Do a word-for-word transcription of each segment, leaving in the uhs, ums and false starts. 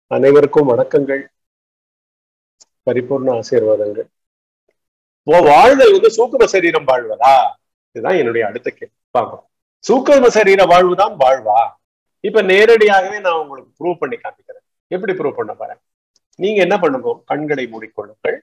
அனைவருக்கும் வணக்கங்கள், பரிபூர்ண ஆசீர்வாதங்கள். வாழ்தல் வந்து சூக்கும சரீரம் வாழ்வதா? இதுதான் என்னுடைய அடுத்த கேள்வி. பார்ப்போம். சூக்கும சரீர வாழ்வுதான் வாழ்வா? இப்ப நேரடியாகவே நான் உங்களுக்கு ப்ரூவ் பண்ணி காமிக்கிறேன். எப்படி ப்ரூவ் பண்ண பாருங்க. நீங்க என்ன பண்ணுங்க, கண்களை மூடிக்கொள்ளுங்கள்,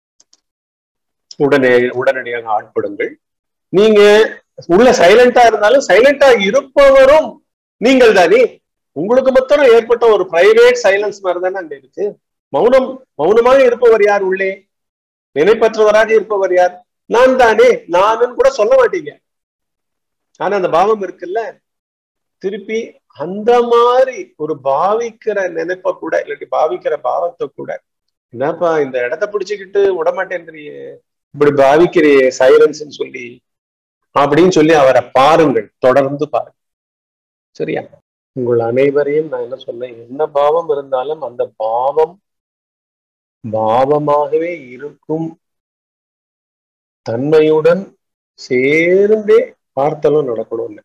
உடனே உடனடியாக ஆட்படுங்கள். நீங்க உள்ள சைலண்டா இருந்தாலும் சைலண்டா இருப்பவரும் நீங்கள் தானே. உங்களுக்கு மொத்தம் ஏற்பட்ட ஒரு பிரைவேட் சைலன்ஸ் மாதிரி தானே அங்க இருக்கு. மௌனம் மௌனமாக இருப்பவர் யார்? உள்ளே நினைப்பற்றவராக இருப்பவர் யார்? நான் தானே. நானுன்னு கூட சொல்ல மாட்டீங்க, ஆனா அந்த பாவம் இருக்குல்ல. திருப்பி அந்த மாதிரி ஒரு பாவிக்கிற நினைப்ப கூட, இல்லாட்டி பாவிக்கிற பாவத்தை கூட, என்னப்பா இந்த இடத்த பிடிச்சுக்கிட்டு விடமாட்டேன்றியே, இப்படி பாவிக்கிறியே சைலன்ஸ் சொல்லி அப்படின்னு சொல்லி அவரை பாருங்கள், தொடர்ந்து பாருங்க. சரியா? உங்கள் அனைவரையும் நான் என்ன சொன்னேன், என்ன பாவம் இருந்தாலும் அந்த பாவம் பாவமாகவே இருக்கும் தன்மையுடன் சேர்ந்தே பார்த்தலும் நடக்கணும்னு.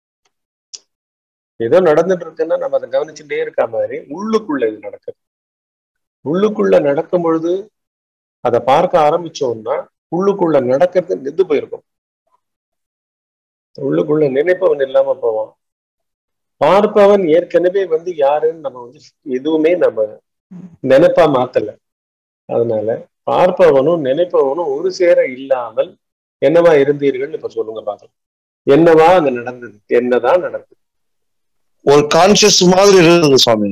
ஏதோ நடந்துட்டு இருக்குன்னா நம்ம அதை கவனிச்சுட்டே இருக்க மாதிரி உள்ளுக்குள்ள இது நடக்குது. உள்ளுக்குள்ள நடக்கும் பொழுது அதை பார்க்க ஆரம்பிச்சோம்னா உள்ளுக்குள்ள நடக்கிறது நின்று போயிருக்கும். உள்ளுக்குள்ள நினைப்பவன் இல்லாம போவான். பார்ப்பவன் ஏற்கனவே வந்து யாருன்னு நம்ம வந்து எதுவுமே நம்ம நினைப்பா மாத்தல. அதனால பார்ப்பவனும் நினைப்பவனும் ஒரு சேர இல்லாமல் என்னவா இருந்தீர்கள் இப்ப சொல்லுங்க பார்க்கலாம். என்னவா அங்க நடந்தது? என்னதான் நடந்தது? ஒரு கான்சியஸ் மாதிரி இருந்தது சுவாமி.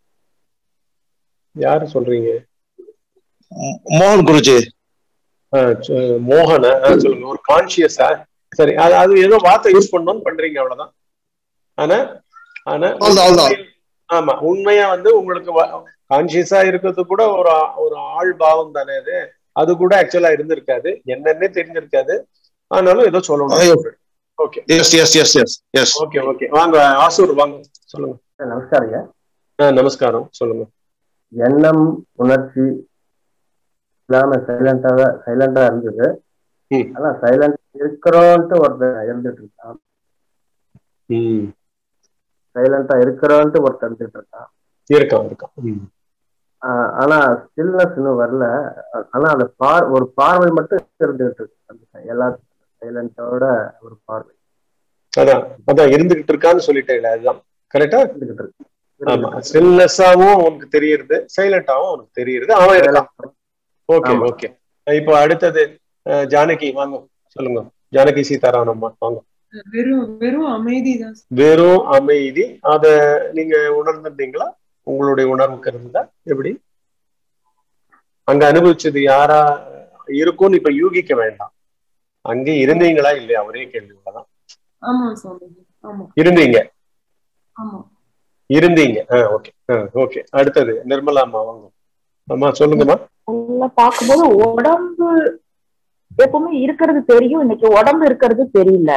யாரு சொல்றீங்க? மோகன் குருஜி. ஆஹ் மோகன சொல்லுங்க. ஒரு கான்சியஸா? சரி, அது அது ஏதோ வார்த்தை யூஸ் பண்ணணும்னு பண்றீங்க, அவ்வளவுதான். ஆனா ஆனா ஆமா, உண்மையா வந்து உங்களுக்கு கான்சியஸா இருக்கிறது கூட ஒரு ஒரு ஆள் பாவம் தானே அது. அது கூட ஆக்சுவலா இருந்திருக்காது, என்னன்னே தெரிஞ்சிருக்காது. ஆனாலும் ஏதோ சொல்லணும். Okay yes yes yes yes yes okay okay வாங்க ஆசூர், வாங்க சொல்லுங்க. நமஸ்காரம். ஆஹ் நமஸ்காரம், சொல்லுங்க. எண்ணம் உணர்ச்சி இல்லாம சைலண்டா சைலண்டா இருந்தது. ஆனா சைலண்ட் இருக்கிறோன்ட்டு ஒருத்தர் இருந்துட்டு இருக்கான். ம் சைலண்டா இருக்கிறோன்ட்டு ஒருத்தர் இருந்துட்டு இருக்கான் இருக்கான் இருக்கான் ஆனா ஸ்டில்னஸ் இன்னும் வரல. ஆனா அந்த பார் ஒரு பார்வை மட்டும் இருந்துகிட்டு இருக்கு. எல்லாத்துக்கும் சைலண்டோட ஒரு பார்வை. அதான் அதான் இருந்துகிட்டு இருக்கான்னு சொல்லிட்டேன். அதுதான் கரெக்டா இருந்துகிட்டு இருக்கு. ஆமா, ஸ்டில்னஸாவும் உனக்கு தெரியுது, சைலண்டாவும் உனக்கு தெரியுது, அவன் இருக்கான். Okay okay. இப்போ அடுத்தது ஜானகி, வாங்க சொல்லுங்க. ஜானகி சீதாராமன் வாங்க. வெறும் வெறும் அமைதி தான். வெறும் அமைதி. அத நீங்க உணர்ந்துட்டீங்களா? உங்களுடைய உணர்வுக்கு இருந்தா எப்படி அங்க அனுபவிச்சது யாரா இருக்கும்னு இப்ப யூகிக்க வேண்டாம். அங்கே இருந்தீங்களா இல்லையா? ஒரே கேள்விதான். ஆமா சாமி, ஆமா இருந்தீங்க. ஆமா இருந்தீங்க. ஆஹ் ஓகே ஓகே. அடுத்தது நிர்மலா அம்மா, வாங்க. அம்மா சொல்லுங்கம்மா. பார்க்கும்போது உடம்பு எப்பவுமே இருக்கிறது தெரியும், இன்னைக்கு உடம்பு இருக்கிறது தெரியல.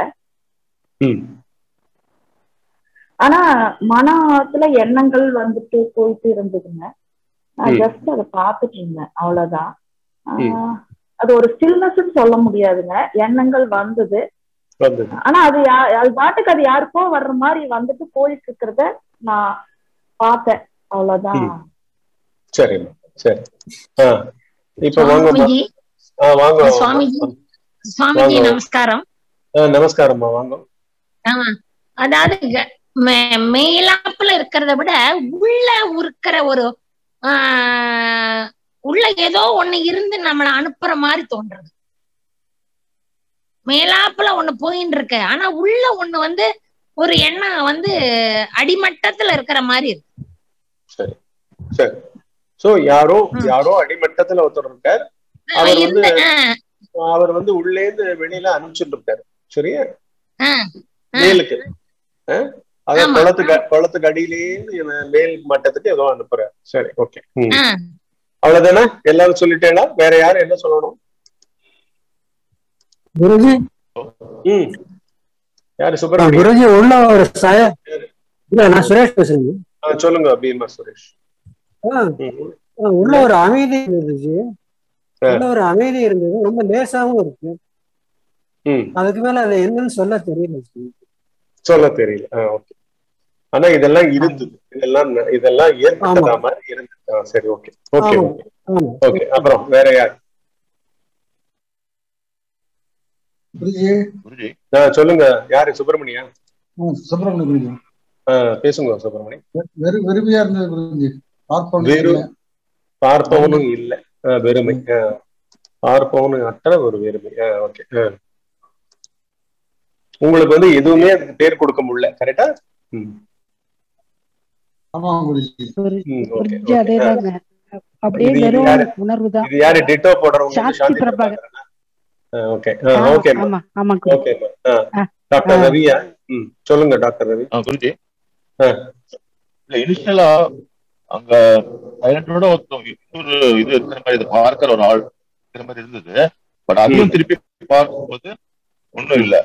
ஆனா மனத்துல எண்ணங்கள் வந்துட்டு போயிட்டு இருந்ததுங்க. நான் ஜஸ்ட் அதை பார்த்துட்டு இருந்தேன், அவ்வளவுதான். ஆஹ் அது ஒரு ஸ்டில்னஸ் சொல்ல முடியாதுங்க. எண்ணங்கள் வந்தது, ஆனா அது அது பாட்டுக்கு அது யாருக்கோ வர்ற மாதிரி வந்துட்டு போயிட்டு இருக்கிறத நான் பார்த்தேன், அவ்வளவுதான். சரி சரி. இப்ப வாங்க வாங்க சுவாமிஜி. சுவாமிஜி நமஸ்காரம். நமஸ்காரம்மா, வாங்க. அதாவது மேலாப்புல இருக்கிறத விட உள்ள இருக்கிற ஒரு ஆஹ் உள்ள ஏதோ ஒண்ணு இருந்து நம்மள அனுப்புற மாதிரி தோன்றது. மேலாப்புல ஒண்ணு போயின்னு இருக்கு, ஆனா உள்ள ஒண்ணு வந்து ஒரு எண்ணம் வந்து அடிமட்டத்துல இருக்கிற மாதிரி இருக்கு. சரி சரி. சோ யாரோ யாரோ அடிமட்டத்துல ஒருத்தர் இருக்கார். அவர் வந்து அவர் வந்து உள்ளே இருந்து வெளியில அனுப்பிச்சுட்டு இருக்காரு. சரியா? மேலுக்கு அத குளத்துக்கு குளத்துக்கு அடியிலேயே மேல் மட்டத்துக்கு ஏதோ அனுப்புறாரு. சரி ஓகே. அவ்வளவுதானே? எல்லாரும் சொல்லிட்டேன்னா வேற யாரும் என்ன சொல்லணும்? ம் யாரு? சுப்பிரமணியம் உள்ள ஒரு நான் சுரேஷ் பேசுறேன். சொல்லுங்க பீமா சுரேஷ். உள்ள ஒரு அமைதி இருந்துச்சு, உள்ள ஒரு அமைதி இருந்தது, ரொம்ப லேசாவும் இருக்கு. அதுக்கு மேல அது என்னன்னு சொல்ல தெரியல. சொல்ல தெரியல. ஓகே. ஆனா இதெல்லாம் இருந்தது, இதெல்லாம் இதெல்லாம் ஏற்பட்டதா மாதிரி இருந்தது. சரி, ஓகே ஓகே ஓகே ஓகே. அப்புறம் வேற யார்? சொல்லுங்க, யாரு? சுப்பிரமணியா? சுப்பிரமணிய குருஜி. பேசுங்க சுப்பிரமணி. வெறுமையா இருந்தது குருஜி. பார்ப்பவனும் இல்ல, வெறுமை. பார்ப்பவனும் அற்ற ஒரு வெறுமை. ஓகே. உங்களுக்கு வந்து எதுவுமே அதுக்கு பேர் கொடுக்க முடியல, கரெக்டா? இது யாரு டிட்டோ போடுறவங்க? Okay okay okay. டாக்டர் ரவியா? ம், சொல்லுங்க டாக்டர் ரவி. குருஜி, இனிஷியலா அங்க சைலண்டோட இன்னொரு இது இருக்கிற மாதிரி, இது பார்க்கிற ஒரு ஆள் இருக்கிற மாதிரி இருந்தது. பட் அதையும் திருப்பி பார்க்கும்போது ஒண்ணும் இல்ல.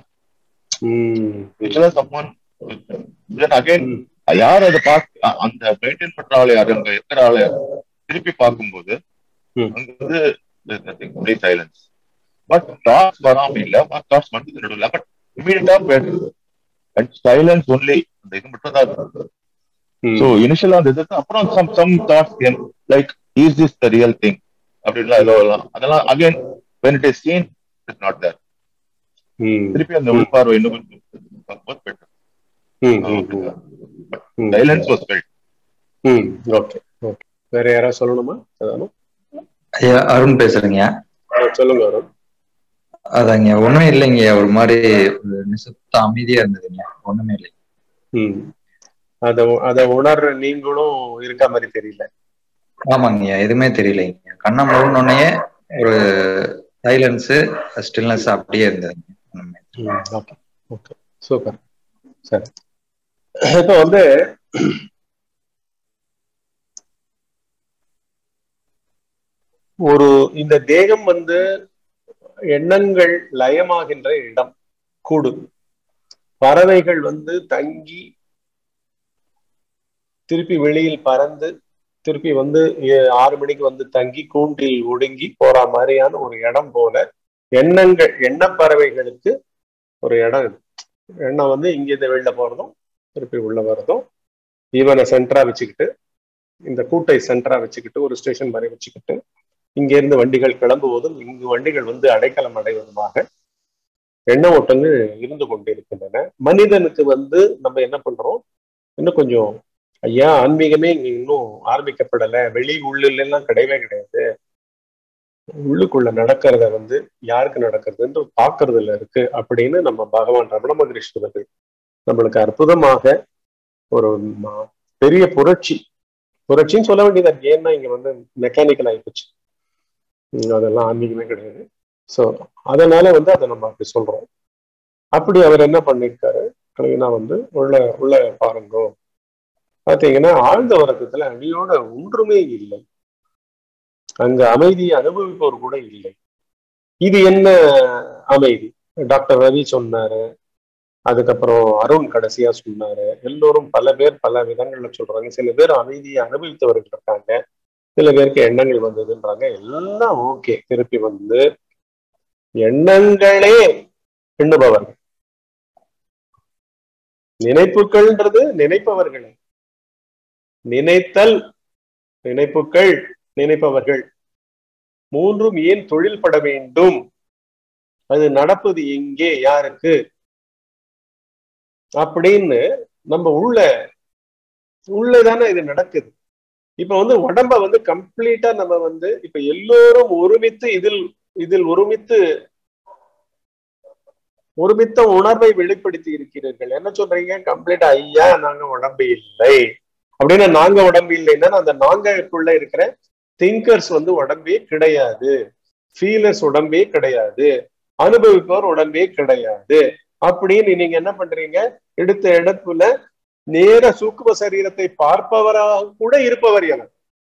யார் அதை பார்க்க அந்த மெயின்டைன் பண்ற ஆளு யாரு, அங்க இருக்கிற ஆளு திருப்பி பார்க்கும்போது அங்க வந்து சைலன்ஸ். பட் டாக்ஸ் வராம இல்ல, டாக்ஸ் மட்டும் நடுவில். பட் இமீடியட்டா போயிடுது. சைலன்ஸ் ஒன்லி, அந்த இது மட்டும் தான் இருக்கு. So initially on this, அப்புறம் some some thoughts came like, is this the real thing? அப்படிலாம் எல்லாம் அதெல்லாம் again when it is seen, it is not there. திருப்பி அந்த உள்பார்வை இன்னும் கொஞ்சம் better. Silence was felt. Okay okay. வேற யாராவது சொல்லணுமா? ஐயா அருண் பேசுறேங்க. சொல்லுங்க அருண். அதாங்க, ஒண்ணுமே இல்லைங்க, ஒரு மாதிரி நிசப்த அமைதியா இருந்ததுங்க, ஒண்ணுமே இல்லை. ம், அத அத உணர்ற நீங்களும் இருக்க மாதிரி தெரியல? ஆமாங்கய்யா, எதுவுமே தெரியலைங்க. கண்ணை மூடனே ஒரு சைலன்ஸ், ஸ்டில்னஸ் அப்படியே இருந்ததுங்க. Okay okay, super. சரி, இப்போ வந்து ஒரு இந்த தேகம் வந்து எண்ணங்கள் லயமாகின்ற இடம், கூடு. பறவைகள் வந்து தங்கி திருப்பி வெளியில் பறந்து திருப்பி வந்து ஆறு மணிக்கு வந்து தங்கி கூண்டில் ஒடுங்கி போற மாதிரியான ஒரு இடம் போல எண்ணங்கள், எண்ண பறவைகளுக்கு ஒரு இடம் இது. எண்ணம் வந்து இங்கிருந்து வெளில போறதும் திருப்பி உள்ள வர்றதும், இவனை சென்டரா வச்சுக்கிட்டு, இந்த கூட்டை சென்டரா வச்சுக்கிட்டு, ஒரு ஸ்டேஷன் மாதிரி வச்சுக்கிட்டு, இங்க இருந்து வண்டிகள் கிளம்புவதும் இங்கு வண்டிகள் வந்து அடைக்கலம் அடைவதுமாக எண்ண ஓட்டங்கள் இருந்து கொண்டிருக்கின்றன. மனிதனுக்கு வந்து நம்ம என்ன பண்றோம், இன்னும் கொஞ்சம் ஐயா ஆன்மீகமே இங்க இன்னும் ஆரம்பிக்கப்படலை, வெளி உள்ளுல எல்லாம் கிடையவே கிடையாது, உள்ளுக்குள்ள நடக்கிறத வந்து யாருக்கு நடக்கிறதுன்னு பாக்குறதுல இருக்கு அப்படின்னு நம்ம பகவான் ரமண மகரிஷி அவர்கள் நம்மளுக்கு அற்புதமாக ஒரு பெரிய புரட்சி புரட்சின்னு சொல்ல வேண்டியதா இருக்கு. ஏன்னா இங்க வந்து மெக்கானிக்கல் ஆயிப்போச்சு, அதெல்லாம் ஆன்மீகமே கிடையாது. ஸோ அதனால வந்து அதை நம்ம அப்படி சொல்றோம். அப்படி அவர் என்ன பண்ணிருக்காரு, கலைஞனா வந்து உள்ள உள்ள பாருங்கோ பார்த்தீங்கன்னா ஆழ்ந்த உறக்கத்துல அடியோட ஒன்றுமே இல்லை, அங்க அமைதியை அனுபவிப்பவர் கூட இல்லை. இது என்ன அமைதி? டாக்டர் ரவி சொன்னாரு, அதுக்கப்புறம் அருண் கடைசியா சொன்னாரு, எல்லோரும் பல பேர் பல விதங்கள்ல சொல்றாங்க. சில பேர் அமைதியை அனுபவித்தவர்கள் இருக்காங்க, சில பேருக்கு எண்ணங்கள் வந்ததுன்றாங்க. எல்லாம் ஓகே. திருப்பி வந்து எண்ணங்களே எண்ணுபவர்கள், நினைப்புகள்ன்றது நினைப்பவர்களே, நினைத்தல் நினைப்புகள் நினைப்பவர்கள், மூன்றும் ஏன் தொழில் பட வேண்டும்? அது நடப்பது எங்கே, யாருக்கு அப்படின்னு நம்ம உள்ள உள்ளதானே இது நடக்குது. இப்ப வந்து உடம்ப வந்து கம்ப்ளீட்டா நம்ம வந்து இப்ப எல்லோரும் ஒருமித்து இதில் இதில் ஒருமித்து ஒருமித்த உணர்வை வெளிப்படுத்தி இருக்கிறீர்கள். என்ன சொல்றீங்க? கம்ப்ளீட்டா ஐயா நாங்க உடம்பு இல்லை அப்படின்னா, நாங்க உடம்பு இல்லைன்னா அந்த நாங்களுக்குள்ள இருக்கிற திங்கர்ஸ் வந்து உடம்பே கிடையாது, ஃபீலர்ஸ் உடம்பே கிடையாது, அனுபவிப்பவர் உடம்பே கிடையாது அப்படின்னு நீங்க என்ன பண்றீங்க? எடுத்த இடத்துல நேர சூக்கும சரீரத்தை பார்ப்பவராக கூட இருப்பவர் என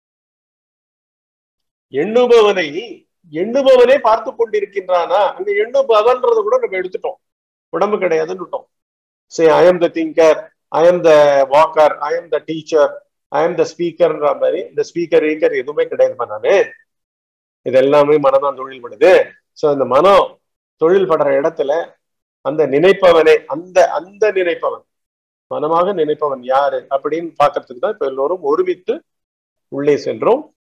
எண்ணுபவனை எண்ணுபவனே பார்த்து கொண்டிருக்கின்றானா? அங்க எண்ணுபவன்றதை கூட நம்ம எடுத்துட்டோம், உடம்பு கிடையாதுன்னு விட்டோம். சரி, I am the thinker, I am the walker, I am the teacher, I am the ஸ்பீக்கர்ன்ற மாதிரி இந்த ஸ்பீக்கர் ஈக்கர் எதுவுமே கிடையாதுமா நானு, இது எல்லாமே மனதான் தொழில் படுது. சோ இந்த மனம் தொழில் படுற இடத்துல அந்த நினைப்பவனே, அந்த அந்த நினைப்பவன் மனமாக நினைப்பவன் யாரு அப்படின்னு பாக்குறதுக்கு தான் இப்ப எல்லோரும் ஒருமித்து உள்ளே சென்றோம்.